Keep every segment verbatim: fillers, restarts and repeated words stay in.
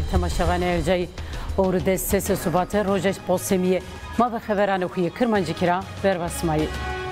تماشاوان ارجای اور دست سه صبات روزش پوسمیه ما به خبران خوی کرمانجی کرا بر وسمایی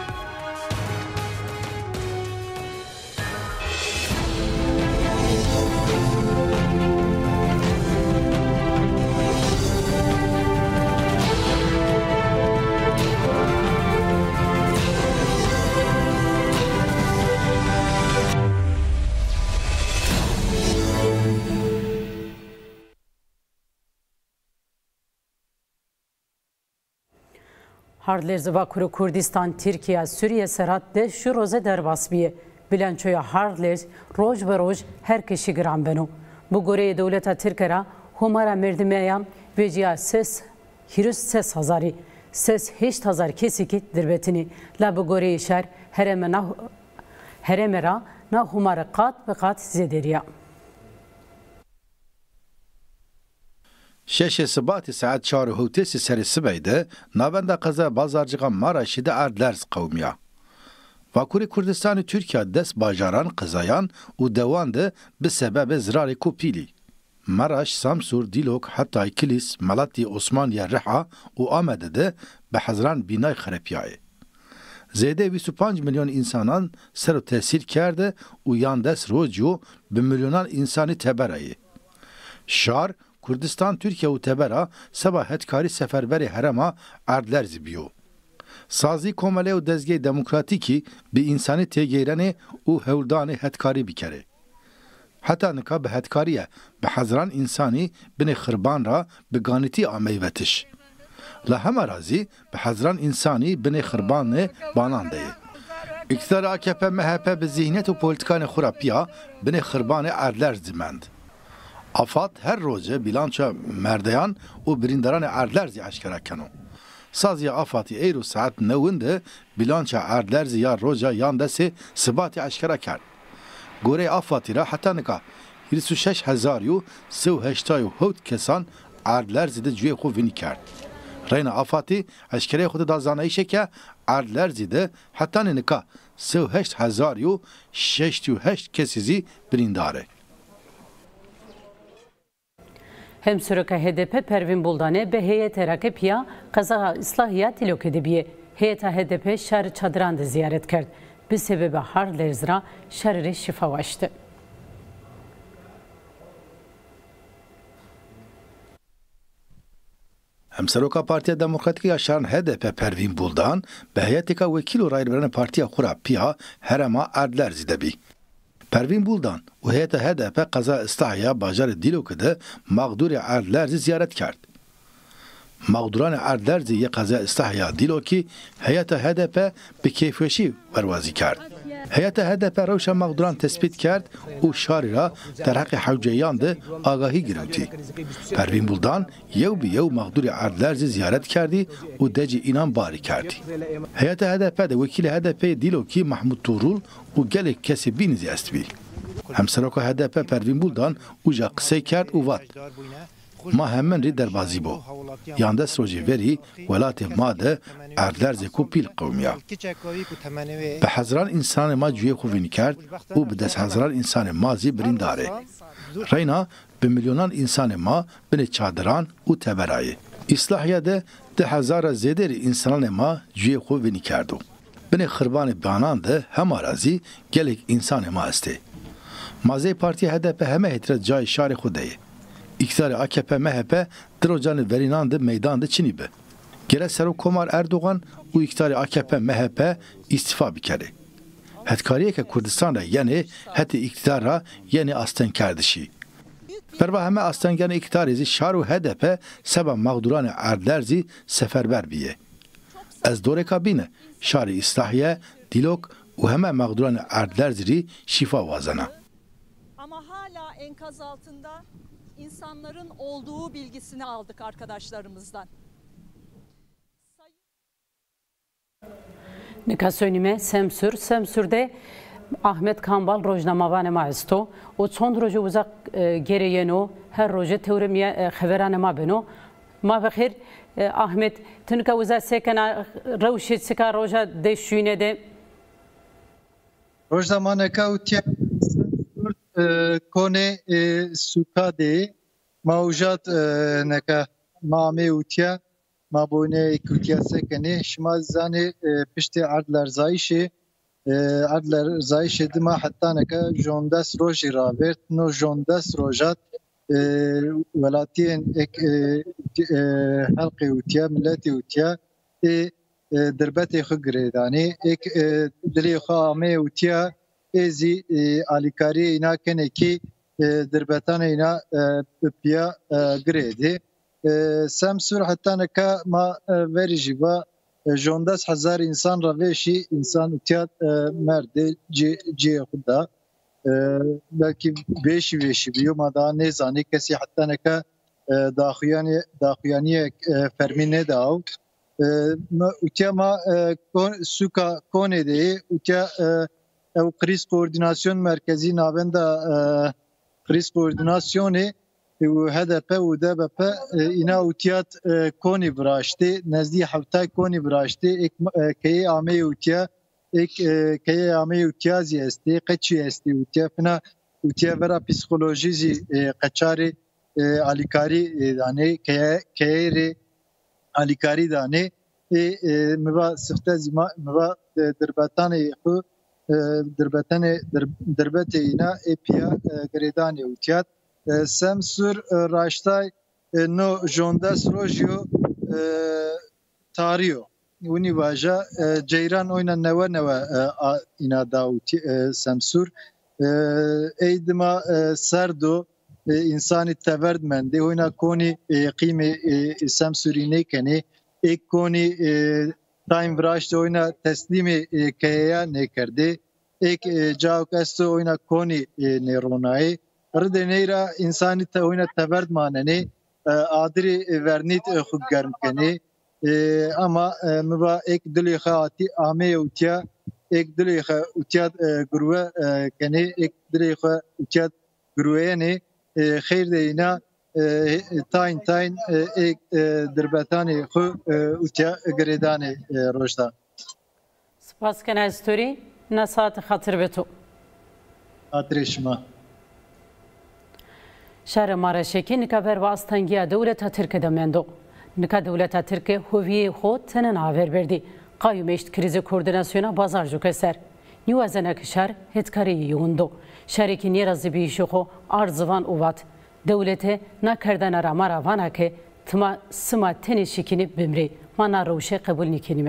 Hardler Bakur Kurdistan Türkiye Suriye serhatte şu roze derbasbiye bilançoya Hardler roj ve roj her kişi gram beno bu goreye devleta Türkera humara merdimeyam veciya ses hirüs ses hazari ses hiç hazar kesiki dirbetini la bu goreye şer heremena heremera na humara kat ve kat zederiya شش سبات ساعت چهار هوتس سر سبعده نابند قضا بازارجقا ماراشی ده اردلرز قومیا. واکوری کردستان ترکیه دست باجاران قضایان و دوان ده به سبب زرار کوپیلی. ماراش، سامسور، دیلوک، حتی کلیس، ملاتی عثمانی رحا و آمده ده به حضران بینای خرپیای. زیده بیست و پنج میلیون انسانان سر و تأثیر کرده و یان دست روجو به میلیونان انسانی تبرایی. شار Kurdistan, Türkiye ve Tebera sabah hetkari seferberi herema erdlerzi biyo. Sazî komele û dezgehê demokratîkî bi însanî têgêrenê û hewldanê hetkarî bikere. Heta nika bi hetkariye bi hezran însanî binê xirban ra bi ganîtî a meyvetiş. Li hema razî bi hezran însanî binê xirbanê banan de ye. İktidara A K P M H P bi zihnet û polîtikanê xwe ra piya binê xirbanê erdlerz dimend. Afat her roze bilanço merdeyan û birîndaranê erdlerzî eşkera keno. Saziya Afatî êro saet newinde bilança erdlerzî ya roja yan desê sibatî eşkera kerd. Gorê Afatî ra heta nika hîrîs û şeş hezar û sê û heşta û hewt kesan erdlerzî de ciyê xwe vinî kerd. Reyna Afatî eşkereyê xwe da zanayîşeke erdlerzî de heta nika sê û heşt hezar û şeştî û heşt kesî zî birîndar e. Hem Süreka H D P Pervin Buldan'e be heyete rakipiya kaza ıslahiyat ilok edibiye. Heyeta H D P şer çadıran da ziyaret kerd. Bir sebebi Hardlerzra şerri şifavaştı. Hem Seroka Partiya Demokratik Yaşarın H D P Pervin Buldan be heyetika vekil û rayirverene partiya xwe ra piya herema Erdlerzî de bî. Pervin Buldan û heyeta H D P qeza İslahiya bajarê Dîlokê de mağdurê Erdlerzî ziyaret kerd. Mağduranê Erdlerzî yê qeza İslahiya Dîlokê heyeta H D P bi kêfweşî werwazî kerd. Heyeta H D P rewşa mağduran tespît kerd û şarî ra derheqê hewceyan de agahî girewtî. Pervin Buldan yew bi yew mağdurê Erdlerzî ziyaret kerdî û decî înan barî kerdî. Heyeta H D P de wekîlê H D P Dîlokê Mahmud Tuğrul û gelek kesî bînî est bî. Hem Seroka H D P Pervin Buldan ûja qisey kerd û vat. Ma hemen rê derbazî bû. Yan dest rojê verî welatê ma de Erdlerzê ku pîl qewmiya. Bi hezran însanê ma ciyê xwe vinî kerd û bi desthezran însanê ma zî birîndar e. Reyna bi milyonan însanê ma binê çadiran û teberayê. İslahiya de di hezara zêderî însanê ma ciyê xwe vinî kerdo. Binê xirbanê banan de hema razî gelek însanê ma est ê. Mazê Partiya H D P heme hêtire cayê şarê xwe de ye. İktidarê A K P M H P dirocanê verînan de meydan de çinî be. Gere Serokkomar Erdoğan û iktidarê A K P M H P îstîfa bikere. Hetkariyeke Kurdistan re yenê hetê iktidar ra yenê astenkar dişî. Berva heme astengerê iktidarê zî şar û H D P seba mağduranê Erdlerzî seferber bîye. Ez doreka bîne şarê İslahiye, Dîlok û heme mağduranê Erdlerzî rî şîfa vazena. Ama hala enkaz altında insanların olduğu bilgisini aldık arkadaşlarımızdan. Nikasönüme Semsür, Semsür'de Ahmet Kambal rojnamavan maesto o son roje uzak gereyeno her roje teoremiye xeverane ma beno ma bexir Ahmet tınka uzak sekana rewşet sika roja deşüne de rojnamane ka utiya kone sukade موجات نکه مامه اوتیا ما بونه کوتیا سکنه شما زانه پشت عرض لرزایشه عرض لرزایشه دما حتی نکه جوندس روشی رابرت نو جوندس روجات ولاتین اک حلق اوتیا ملت اوتیا دربت خو گریدانی اک دلی خو مامه اوتیا ازی الیکاری اینا کنه کی دربتان اینا پیا گریدی سمسور حتی نکه ما وریجی با جوندس هزار انسان را ویشی انسان اتیاد مرده جی, جی خدا belki beşi beşi biliyor ama daha ne zannı kesi hatta ne ka dahiyani dahiyani fermine dav uçya ma suka kone de uçya ev kriz koordinasyon merkezi navenda kriz koordinasyonu و هدف و دبپ اینا اوتیات کونی براشته نزدی هفته کونی براشته یک کی عامه اوتیا یک کی عامه اوتیازی استی قچی استی اوتیا فنا اوتیا برا پسیکولوژیزی قچاری الیکاری دانه کی کی الیکاری دانه مبا سخت زما مبا دربتان خو دربتان دربت اینا اپیا گریدانی اوتیات سمسور راشتای نو جوندس روژیو تاریو ونی واجا جیران oyna neva neva ina dauti samsur eydma serdo insani teverdmende oyna koni qime samsurine kene ek koni time vrashte oyna teslimi kaya ne kerde ek jauk esto oyna koni neronai رد نیرا انسانی تا وینا تبرد ماننی آدری ورنیت خود گرم کنی اما مبا ایک دلی خواهی آمه اوتیا ایک دلی خواهی اوتیا گروه کنی ایک دلی خواهی اوتیا گروه نی خیر دینا تاین تاین ایک دربتانی خو اوتیا گریدانی روشتا سپاس کنه استوری نسات خاطر بتو خاطر شما شهر مارشکی نکبر و استانگی دولت ترک دمندو نک دولت ترک هویه خود تنن آور بردی قایمشت کریز کوردیناسیونا بازارجو کسر نیو ازنک شهر هتکاری یوندو شهری که نیرازی بیشو خو ارزوان اوات دولت نکردن رامار وانه که تما سما تنشیکینی بمری مانا روشه قبول نکنیمه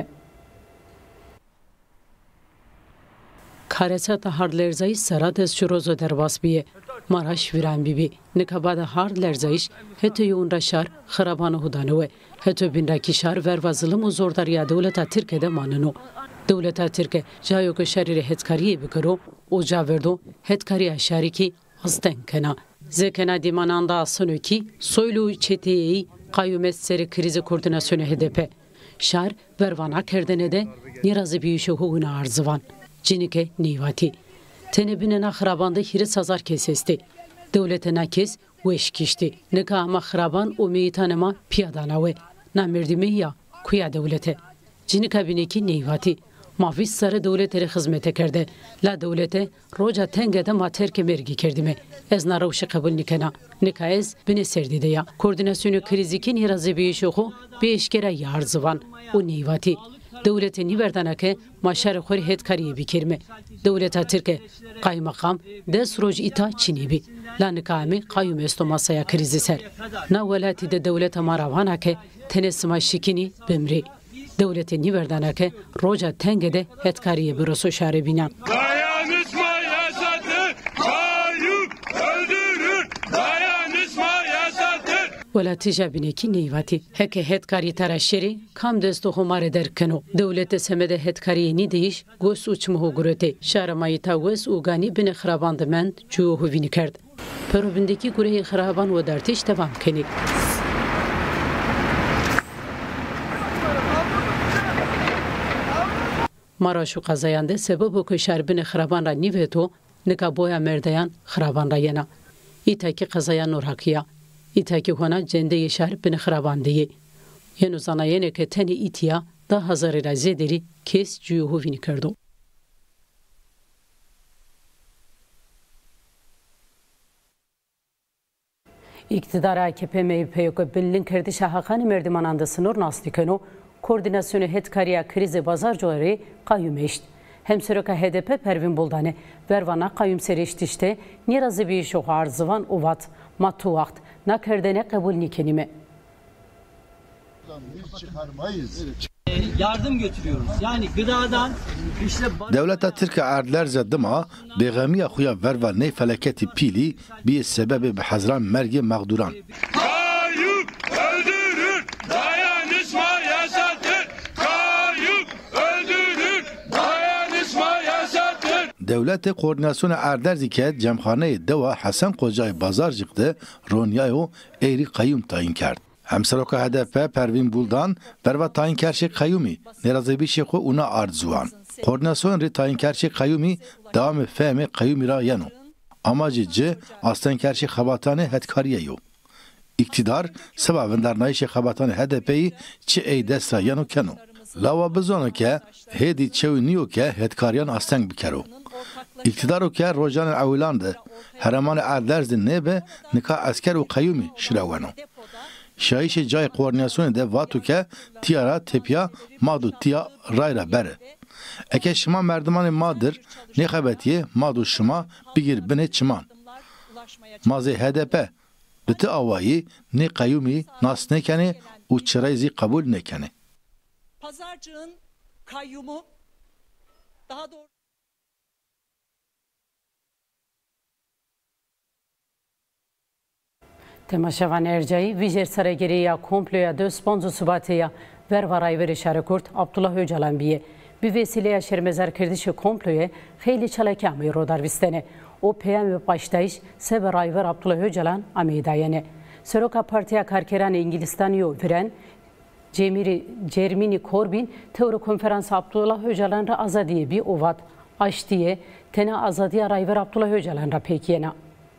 کارسات هارد لرزایی سرات از شروزو درواس بیه ماراش ویران بیبی نکباد هارد لرزایش هتو یون را شار خرابانو هدانوه هتو بین را کی شار ور و ظلم و زورداریا دولتا ترکه ده ماننو دولتا ترکه جایو که شریر هتکاری بکرو او جاوردو هتکاری شاری کی هستن کنا زکنا دیماناندا آسانو کی سویلو چتیهی قایومت سری کریز کوردیناسیون هدپه شار وروانا کردنه ده نیرازی بیشو هونا ارزوان جنike nivati. Tenebine xrabandı hiri sazar kesesti. Devlete nakes veşkişti. Neka ama xraban o meyitanema piyadanawe. Namirdi ya kuya devlete. Cinika bineki nivati. Mavis sarı devletere hizmete kerdi. La devlete roja tengede materke mergi kerdime. Ez naravşi kabul nikena. Neka ez bine serdide ya. Koordinasyonu krizikin hirazi biyişoğu beşkere yarzıvan. O nivati. دولت نیوردانه که ماشر خوری هد کاری بیکرمه دولت ترک قای مقام دست روز ایتا چینی بی لانکامی قایم است ماسایا کریزی سر نه ولاتی د دولت ماروانه که تنسما شکینی بمری دولت نیوردانه که روزا تنگده هد کاری برسو شاره بینم ولاتی جابینه کی نیواتی هک هدکاری تراشری کام دستو هماره درکنو دولت سمده هدکاری نیدیش گوس uçmuhu گروته شارمایی تا گوس اوگانی بین خراباندمند جوه وینی کرد پروبندکی گروه خرابان و درتیش devam کنی ماراشو قضایانده سبب و کشار بین خرابان را نیوتو نکابویا مردیان خرابان را ینا ایتا کی قضایان نورحقیه ایتاکی هونا جنده شهر بین خراباندهی. یعنی زنایانه که تنی ایتیا ده هزار رازی داری کس جوه وینی کردو. İktidar A K P M H P bilin kirdi şahakanı merdimananda sınır naslikenu koordinasyonu hetkariya krizi bazarcıları kayyum eşt. Hem süreka H D P Pervin Buldan'ı vervana kayyum seriştişte nirazı bir işo arzıvan uvat matu vakt nakerdene kabul nikenime. Yardım götürüyoruz. Yani gıdadan işte... Devleta Türkiye erdler zeddima beğemiye xuya verva ney felaketi pili bir sebebi behazran mergi mağduran. Kayyum öldürür, dayanışma yaşatır. Kayyum öldürür, dayanışma yaşatır. Devleti koordinasyonu erdler ziket cemkhane deva Hasan Kocay Bazarcık'ta Ronyayo eğri kayyum tayin kerdi. Hemseroka H D P Pervin Buldan verva tayin kerşe kayyumi nerazı bir şeyko una arzuan. Koordinasyon ri tayin kerşe kayyumi devam fehme kayyumi ra yano. Amacı c aslen kerşe xabatane hetkariye yo. İktidar sebabın dernayişe xabatane H D P'yi çi ey desra yano keno. Lava bizonu ke hedi çevi niyo ke hetkariyan aslen bikero. İktidar o ke rojanın avilandı. Heraman erdlerzin nebe nika asker u kayyumi şiravano. Şahişe cay koordinasyonu de vatu ke tiyara tepya madu tiya rayra bere. Eke şıma merdimanı madır ne xebetiye madu şıma bigir bine çıman. Mazi H D P biti avayı ne kayyumi nas nekeni u çırayzi kabul nekeni. Pazarcığın kayyumu daha doğru Temaşevan Ercai, Vijer Saraygeriya komploya dö sponzo subatiya vervaray veri şarekurt Abdullah Öcalan biye. Bir vesileye şermezar kirdişi komploya xeyli çalakami rodar vistene. O peyam ve baştayış sebe rayver Abdullah Öcalan amidayene. Seroka Partiya Karkeran İngilistan'ı veren Jeremy Corbyn teori konferansı Abdullah Öcalan'ra azadiye bir ovat aş diye tene azadiye rayver Abdullah Öcalan'ra pekiyena.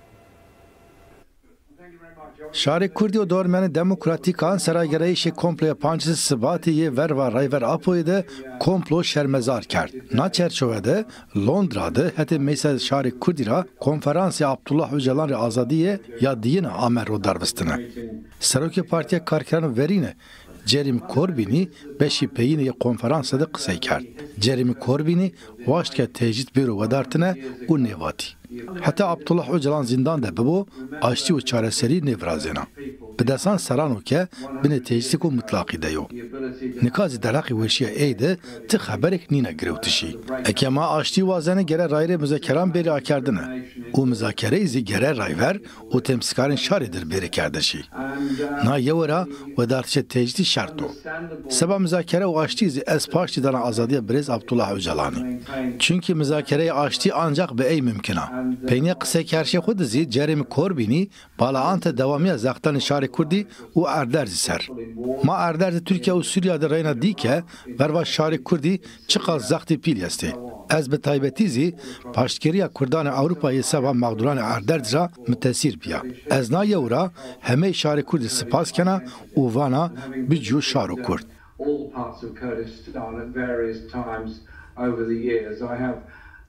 Şarek Kurdi Dormeni Demokratikan Saraygereyşi komploya pancısı sıbatiye verva rayver apoyede komplo şermezar kert. Na çerçevede Londra'da heti mesela Şarek Kurdi'ra konferansı Abdullah Öcalan azadiye ya diyene amer darvistine. Seroki Partiya Karkeran verine Jeremy Corbyn'i beşi peyine konferansada kısay kert. Jeremy Corbyn'i vaştke tecrit büro vedartine u nevati. Hatta Abdullah Öcalan zindan da bu açtı u çareseri nevrazena. Bedesan sarano ke bine tecrit ku mutlaqi de yo. Nikazi dalaqi veşiye eyde ti haberek nine grevtişi. Ekema açtı vazene gere rayre müzakeran beri akerdine. O müzakere izi gere rayver o temsikarın şaridir beri kardeşi. Na yevra vedartişe tecrit şarto. Seba müzakere o açtı izi es parçidan azadiye brez Abdullah Öcalan'ı. Çünkü müzakereyi açtı ancak be ey mümküna. Peyniye kısa kerşe xudizi Jeremy Corbyn'i balaante devamiye zaktan Şarek Kurdi u erderzi ser. Ma erderzi Türkiye u Suriye'de reyna dike verva Şarek Kurdi çıkaz zakti pil yesti. Ez be taybetizi paştkeriya Kurdan Avrupa'yı seba mağduran erderzra mütesir piya. Ez na yevra heme Şarek Kurdi spas kena u vana bücü Şarek Kurd. All parts of Kurdistan at various times over the years. I have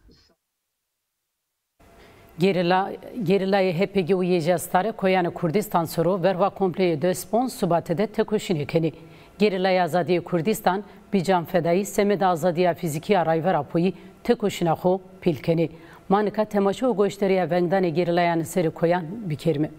Gerilla Gerilla'yı H P G uyacağızları koyanı Kurdistan soru verva kompleye de spons subatede tekoşini keni. Gerilla'yı azadiye Kurdistan bican fedayı semede azadiye fiziki arayver apoyu tekoşina xo pilkeni. Manika temaşo u gösteriye vengdane Gerilla'yanı seri koyan bir kerime.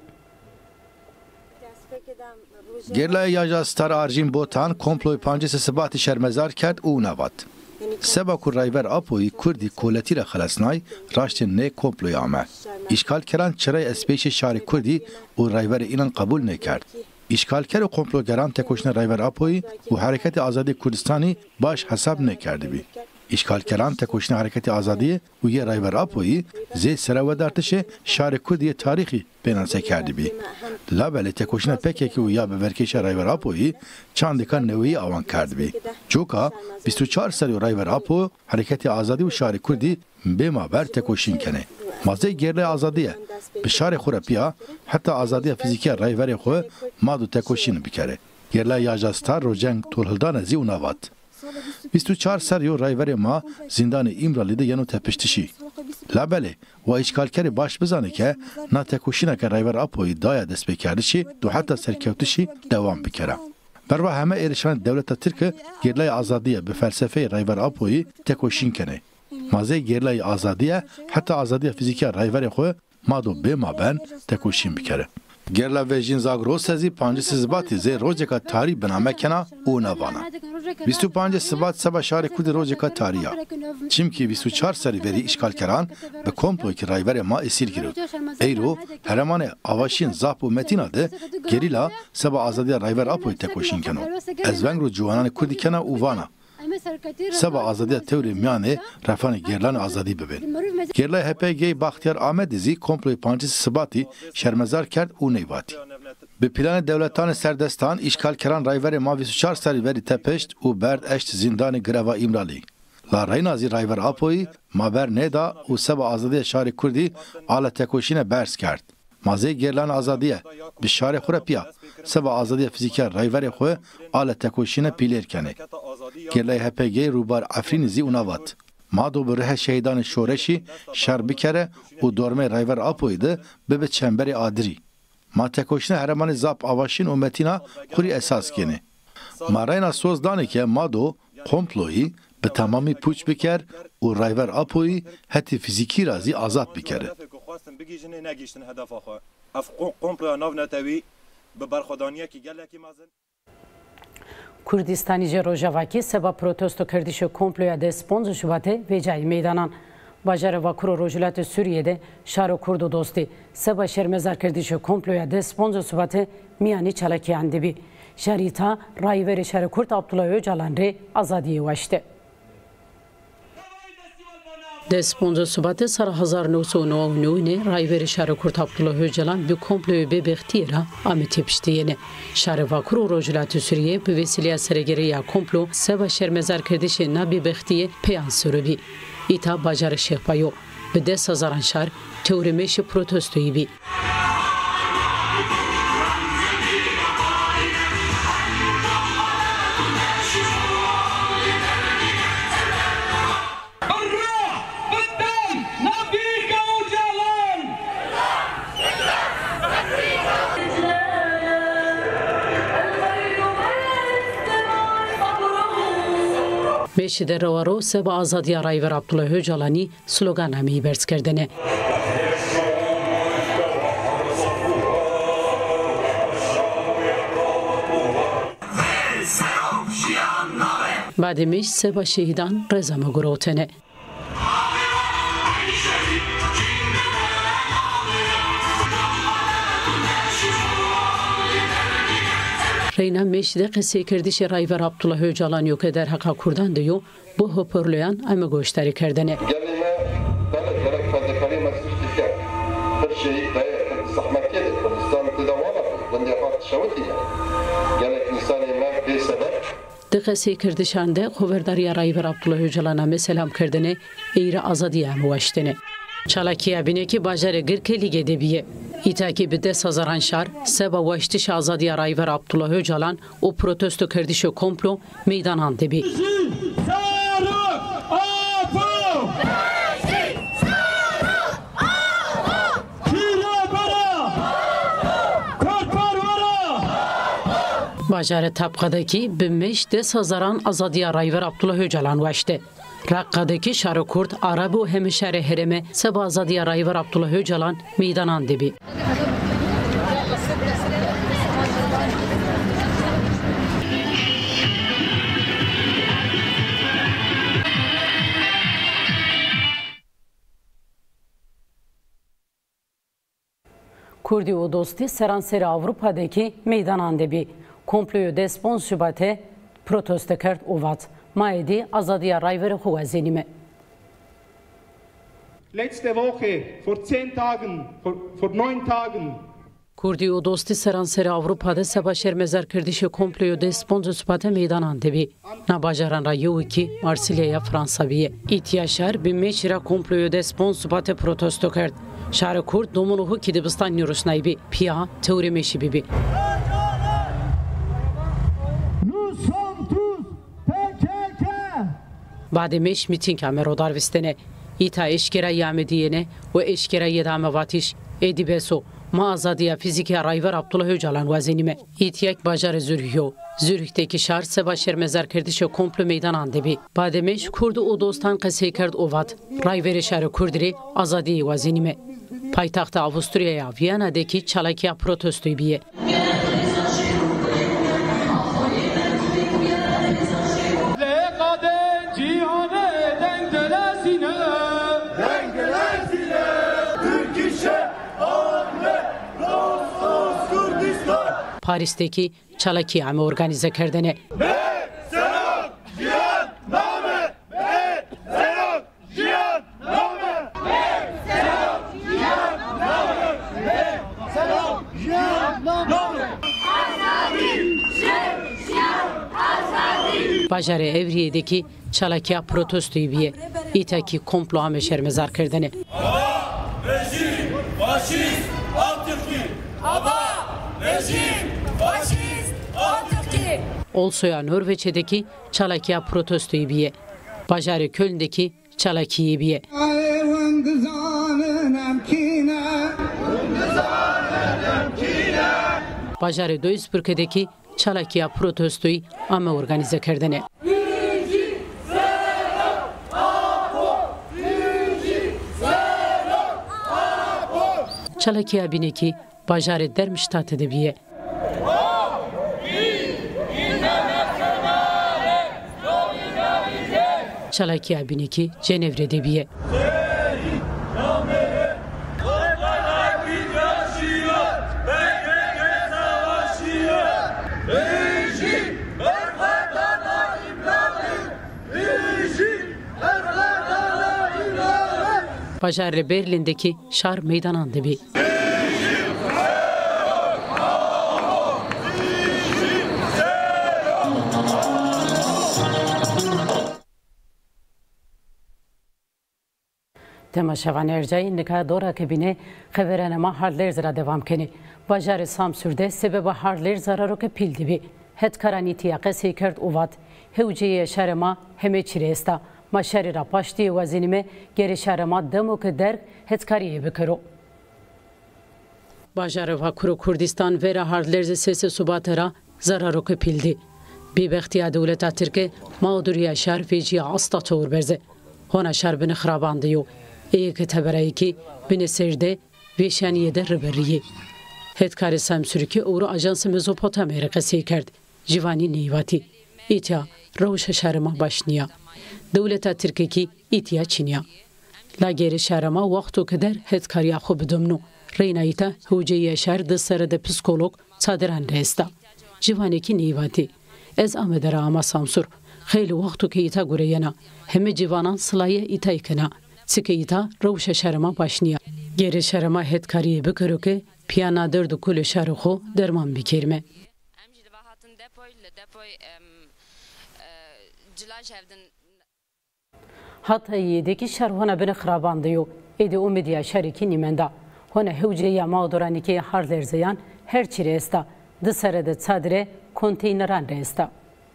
Gerilla'yı yaja star arjin botan komploy pancısı sıbati şermezar kert u navat. Seba ku rayver apoyi Kurdi koletira xalasnay raştin ne komploy ame. İşgal keran çiray espeşi Şarek Kurdi u rayver inan kabul ne kert. İşgal kere komplo geran tekoşne rayver apoyi u hareketi azadi Kurdistani baş hesap ne kerdi bi. İşgal keran tekoşne hareketi azadi u ye rayver apoyi ze seravedartışe Şarek Kurdiye tarihi penanse kerdi bi. Labeli tekoşne pekeki u ya beverkeşe rayver apoyi çandika nevi avan kerdi bi. Çoka بیست و چهار سال رایور آپو حرکت آزادی و شهر کردی به ما بر تکوشین کنه. مازه گرله آزادیه. به شهر خورپیا حتی آزادی فیزیکی رایور خو ما دو تکوشین بکره. گرله یاجاستار رو جنگ تولدان زی و نوات. بیست و چهار سال یو رایور ما زندان ایمرالی ده ینو تپشتشی. لابلی و اشکالکاری باش بزنه که نا تکوشینه که رایور اپوی دایا دست بکردشی دو حتی سرکوتشی دوام بکره. بروا همه ایرشان دولت ترک گرلای آزادیه به فلسفه رایور اپوی تکوشین کنه. مازه گرلای آزادیه حتی آزادی فیزیکی رایور خو مادو به مابن تکوشین بکره. گرلا وژین زاگروس سازی پنج سباتی زی روزکا تاری بنامه کنا او نوانا. بیست و پنج سبات سبا شهر کود روزکا تاریا. چیم که بیست و چهار سری وری اشکال کران به کمپلوی که رایور ما اسیر گرفت. ایرو هرمان آواشین زاپ و متینا ده گریلا سبا آزادی رایور اپوی تکوشین کنو. از ونگ رو جوانان کودی کنا او وانا. سبا آزادی تئوری میانه رفان گرلان آزادی ببین. گرلای هپگی باختیار آمد زی کمپلوی پنج سباتی شرمزار کرد او نیواتی. به پلان دولتان سردستان اشکال کران رایور ما بیست و چهار سری وری تپشت و برد اشت زندان گروا ایمرالی. لا رینازی رایور آپوی مابر ندا و سبا آزادی شهر کردی آل تکوشین برس کرد. مازه گرلان آزادیه به شهر خورپیا سبا آزادی فیزیکی رایور خو آل تکوشین پیلر کنه. گرلای هپگی روبار افرین زی اوناوات. ما دو بره شهیدان شورشی شر بکره و دورمه رایور آپویده به به چنبر آدری. ما تکوشین هرمان زاب آواشین و متینا خوری اساس کنه. ما رینا سوزدانه که ما دو کمپلوی به تمامی پوچ بکر و رایور آپوی حتی فیزیکی رازی آزاد بکره. کردستانی روژاواکی سبا پروتستو کردیش کمپلویا ده سپونز شباته و جای میدانان. باجار واکرو روجلات سوریه ده شارو کرد و دوستی سبا شرمزار کردیش کمپلویا ده سپونز شباته میانی چلاکی اندبی. شریطا رایور شار کرد عبدالله öcalan ری آزادی واشته. ده سپونز شباته سر هزار و نهصد و نود و نه رایور شار کرد عبدالله öcalan به کمپلوی به بختیرا آمده پشتیه. شار واکرو روجلات سوریه به وسیله سرگیری یا کمپلو سبا شرمزار کردیش نبی بختیه پیان سروبی. ایتا باجار شیخ پایو به دست هزاران شهر تورمیش پروتستویی بی. میشه روارو سبا آزادی رایور عبدالله öcalan'ی سلوگان همی برس کردنه. بعدمیش سبا شهیدان رضا مگروتنه. رینا میشده قصه کردیش رایور عبدالله öcalan yok eder حقا کردن دیو bu hoparlören ama gösteri kerdene. دقیقه کردشانده خبرداری رایور عبدالله öcalan'a selam kerdene eğri azadiye muvaştene. Çalakiya bine ki bajarı gırke lige debiye. İtaki bir de sazaran şar, seba vaştiş azadiye rayver Abdullah öcalan o protesto kerdişo komplo meydanan debi. Bajarı tapkadaki binmeş de sazaran azadiye rayver Abdullah öcalan vaşte. Rakka'daki şarı Kurt, Arabi ve hemişeri hereme seba azadiye rayver Abdullah öcalan meydanan debi. Kurdi o dosti seranseri Avrupa'daki meydanan debi. Komployu despons şubate protesto kert ovat. Maedi azadiye rayver huazenime. Letzte Woche, vor zehn Tagen, vor, vor neun Tagen. Kurdi o dosti seranseri Avrupa'da seba şermezar kırdişi komployu despons şubate meydanan debi. Nabajaran rayu ki Marsilya'ya Fransaviye. İtiyaşar bir meşira komployu despons şubate protesto kert. Şarı Kurd domunuhu ki dibistan nürusnaybi. Piya teori meşi bibi. بعد میش میتین که امرو داروستنه İta eşkera yamediyene ve eşkera yedame vatiş edibeso ma azadiya fiziki rayver Abdullah Öcalan vazenime İtiyek bajar Zürhyo Zürh'teki şar seba şermezar kerdişe komplo meydan andebi bademeş kurdu o dostan qesey kerd ovat rayver şarı kurdiri azadi vazenime paytaxta Avusturya'ya Viyana'daki Çalakiya protestoyu biye Paris'teki Çalakiya organize kerdene. Bajare Evriye'deki Çalakiya protestoyu biye İtaki komplo ame şermezar kerdene. Rejim, faşist, Atatürk, Aba, rejim, faşist, Atatürk. Olsoya Norveç'teki Çalakiya protestoyu biye Bajare Köln'deki Çalakiye biye. Bajare Duisburg'deki Çalakiya protestoyu ame organize kerdene. Çalakiya bineki Bajare Dermstadt edebiye. Çalakiya bineki Cenevre edebiye. Bajare Berlin'deki şar meydan andebi. Temaşavan Ercai nikah dora kebine xeverenema harler zira devam keni. Bajare Samsür'de sebebe harler zararo ke pildi bi. Het karanitiya qesi kerd uvat. Hevciye şarema heme çiresta. Maşari ra paşti vazinime geri şarema demo ke der het kariye bikero. Bajare Vakuru Kurdistan vera harler sesi subatera zararo ke pildi. Bi bextiya devleta Türkiye mağduriya şar veciya asta çor berze. Hona şar bine xrabandiyo. Eyke teberayki bine serde veşaniyede riberiye. Hetkari Samsürki oru ajansı Mezopotamya qesi kerd. Jivani neyvati. İtya ravşa şarema başniya. Devleta Türkiye İtya Çiniya. La geri şarema vaktu kadar hetkariya xo bidumnu. Reynayita huciye şar dısarada psikolog çadiran resta. Jivani ki neyvati. Ez amedara ama Samsur. Xeyli vaktu ki ita gureyena. Heme civanan sılaya ita ikena. Sike ita ravşa şarema başniya. Geri şarema hetkariye bikörüke piyana dördü kulü şarı xo derman bikirme. Hatay'deki şar hona bine xrabandiyo. Edi umidiya şariki nimenda. Hona hevciya mağduraniki harler zayan her çire esta. Dısarada çadire konteyneran resta.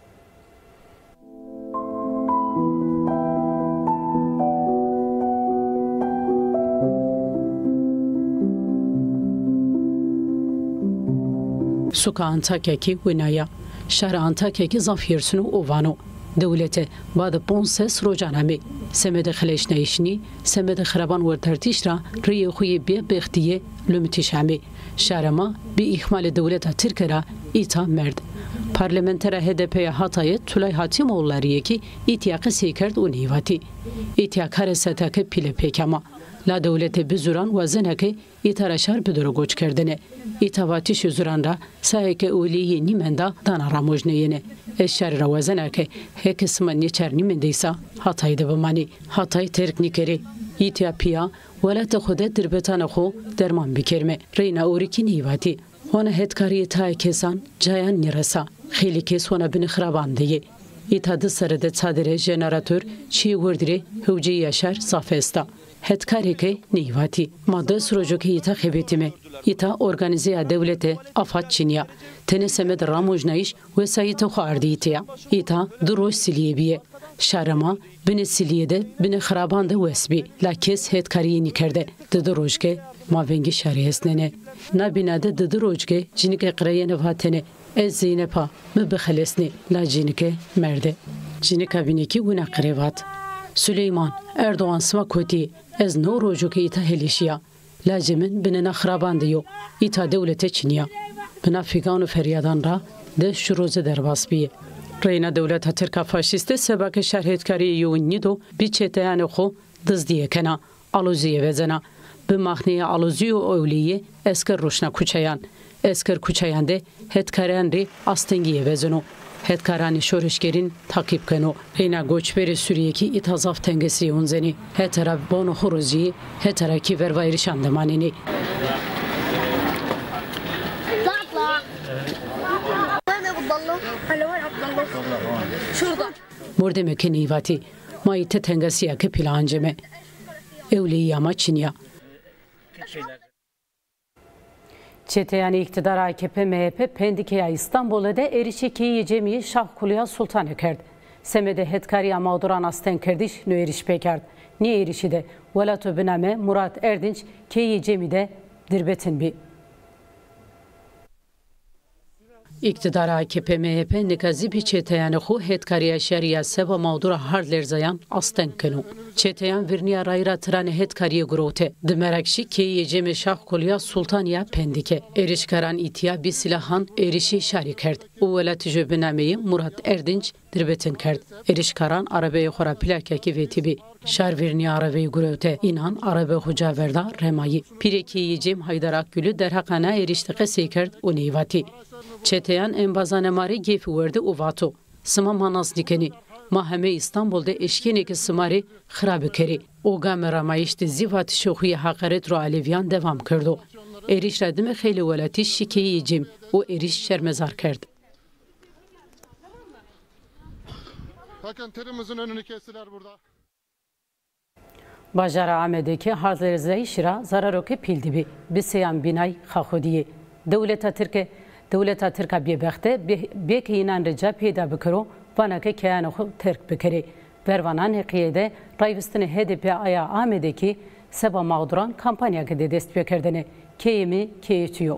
Suka Antakya'ki Winaya. Şar Antakya'ki Zafyersunu Ovano. Devlete badı ponses rojanami. Semede xleşneyişni, semede xraban wertertişra riye xuye be bextiye lümtişami. Şarama bi ihmal devleta Türkera ita merd. Parlamentera H D P'ye Hatay'ı Tulay Hatimoğullarıyeki ityakı seykerd u nivati. İtyak haresetake pile pekama. La devlete bizuran vazenake itaraşar biduru goç kerdene. İtavati şüzuranra sayeke uliye nimenda dana ramojneyene. Eşşar vazenake hekisma niçer nimendeysa Hatay'da bimani. Hatay terk nikeri. İtyapiya velate xude dirbetana xo derman bikerme. Reyna uriki nivati. Ona hetkariye tay kesan cayan nirasa. Xeli kes ona bini xrabandiye. İtadı sarıda çadire jeneratör çiğ vurdire hüvci yaşar safesta. Hetkareke neyvati. Madde sürücüke ita xebetime. İta organizeya devlete afat Çiniya. Tenesemed ramojnayiş ve sayıta xardiyitiya. İta duroş siliyebiye. شارما بین سلیه ده بین خرابان ده وسبی لکس هد کاری نیکرده دد روزگه ماونگی شاری هستنه نبینه ده دد روزگه جنگ قریه نواتنه از زینپا مبخلسنی لا جنگ مرده جنگ بینکی و نقریوات سلیمان اردوغان سما کوتی از نو روزو که ایتا هلیشیا لازمن بین نخرابان دیو ایتا دولت چینیا بنا فیگان و فریادان را ده شروز درباس بیه رئینا دولت ترکا فاشیست سبک شرحتکاری یونی دو بیچتیان خو دزدیه کنا آلوزیه وزنا به مخنی آلوزی و اولیه اسکر روشنا کوچیان اسکر کوچیان ده هتکاران ری آستنگیه وزنو هتکارانی شورشگرین تاکیب کنو رئینا گوچبر سوریه کی اتازاف تنگسی اونزنی هترا بانو خروزی هترا کی وروایری شاندمانینی مرد مکنی واتی مایت تنگسیه که پلانجمه اولیه ما چینیا Çeteyani iktidar A K P M H P Pendike'ye İstanbul'da erişikiyi cemiyi Şahkuluya Sultan ekerdi. Semede hetkariya mağduran asten kerdiş nö eriş pekerd. Niye erişi de velatü biname Murat Erdinç keyi cemide dirbetin bi. İktidar A K P M H P nikazi bir çeteyani xu hetkariya şeriya seba mağdura hard lerzayan asten kenu. Çeteyan virniya rayra trane hetkariye grote. Dimerekşi keyi cemi Şahkuluya Sultaniya Pendike. Erişkaran itiya bir silahan erişi şari kerd. O velatü jöbinameyi Murat Erdinç dirbetin kerd. Erişkaran arabeyi xora plakaki ve tibi. Şar virniya arabeyi grote. İnan arabe huca verda remayi. Pirekeyi cem Haydarak Gülü derhakana eriştike seykerd o neyvati. Çeteyan embazanamari gefi verdi uvato. Sıma manas dikeni. Ma heme İstanbul'da eşkeneki sımari xrabi keri. O game ramayişti zivat şoxuyi hakaret ro Aleviyan devam kerdo. Eriş radime xeyli velati şikeyi cim. O eriş şermezar kerdi. Bakın terimizin önünü kestiler burada. Bajara Ahmet'deki hazırlığı şira zararoke pildibi. Biseyan binay xaxudiye. Devleta Türkiye Devleta Türkiye bir bekte bir kinan rica peyda bikro bana ki kayana xo Türk bikri. Bervanan hikayede Rayvistini H D P aya Ahmet'deki seba mağduran kampanya ki de dest bekerdene keyimi keyitiyor.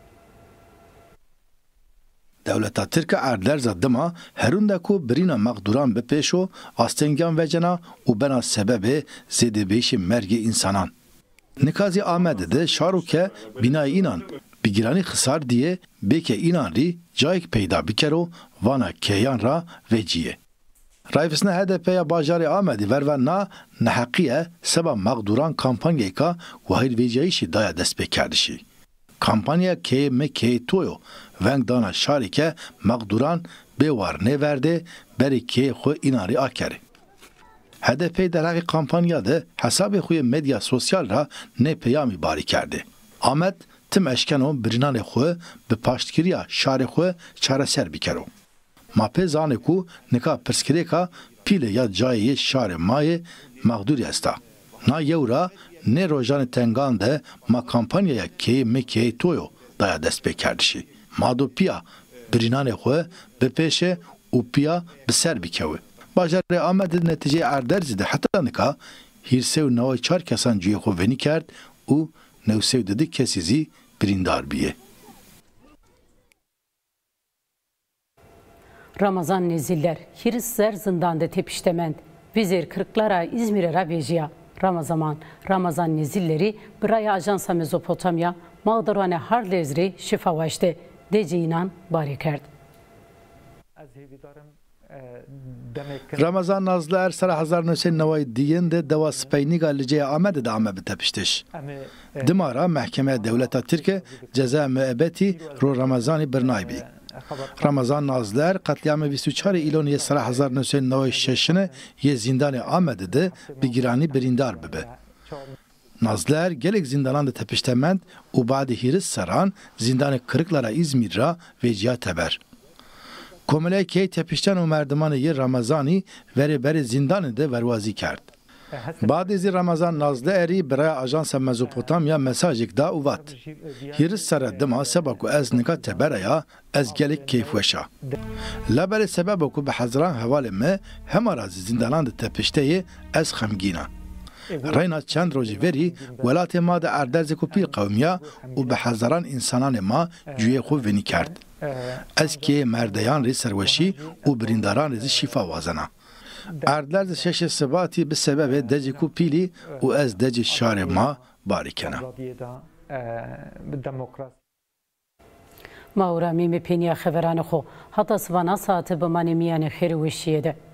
Devleta Türkiye erdler zaddima herunda ku birina mağduran be peşo astengan vecena u bena sebebi zedebeyşi mergi insanan. Nikazi Ahmet'de de şaruke binayı inan bigirani xisar diye beke inan ri cayik peyda bikero vana keyan ra veciye. Rayfisne H D P'ya bajari Ahmet'i vervenna nehakiye seba mağduran kampanyayı ka vahir veciyişi daya dest bekerdişi. Kampanya ke me ke toyo veng dana şarike mağduran bevar ne verdi beri ke xo inari akeri. H D P deraki kampanyada hesabı xuye medya sosyal ra ne peyami bari kerdi. Ahmet tim eşkeno birinane xo be paştkiriya şari xo çareser bikero. Mape zane ku nika perskireka pile ya caye şari maye mağdur yasta. Na yevra ne rojane tengande ma kampanyaya ke me ke toyo daya dest bekerdişi. Madu pia birinane xo be peşe u pia be ser bikewe. Bajare Ahmet'in netice erderzide hatta nika hirsev nava çar kesan cüye xo veni kerd u nevsev dedi kesizi birindar biye. Ramazan neziller hirisler zindanda tepiştement. Vizir kırklara İzmir'e rabejiya. Ramazan Ramazan nezilleri Braya Ajansa Mezopotamya mağdurane harlezri şifavaşte. Dece inan barikerd. Ramazan nazlı er sara hazar nösen nevay diyen de deva speyniga liceye Ahmet'e de Ahmet bitepiştiş. Dimara Mahkeme Devleta Türkiye ceza müebbeti ro Ramazani Bernaybi. Ramazan nazlar katliamı بیست و چهار ایلون sara hazar nösen nevay şeşine ye zindani Ahmet'e de bigirani birindar bibe. Nazlar gelek zindanan da tepiştement u badi hiris saran zindani kırıklara İzmir'a ve ciha teber. Komile ki tepişten o merdimanı ye Ramazani veri beri zindanı da vervazi kerd. بعد از رمضان نازده اری برای آژانس مزوپوتامیا مساجک دا اوات. هیرس سر دما سبب کو از نکات برایا از گلک کیف وشا. لبر سبب کو به حضران حوال ما همه راز زندانان تپشته از خمگینا. راینا چند روزی وری ولات ما دا اردرز کو پیر قومیا و به حضران انسانان ما جوی خو ونی کرد. از که مردیان ری سروشی و برینداران ری شفا وازنا. اردرز شش سباتی به سبب دجی کو پیلی و از دجی شار ما باریکنه. ما ورا میم پینیا خبران خو حتی سوانا ساعت بمانی میان خیر وشیده.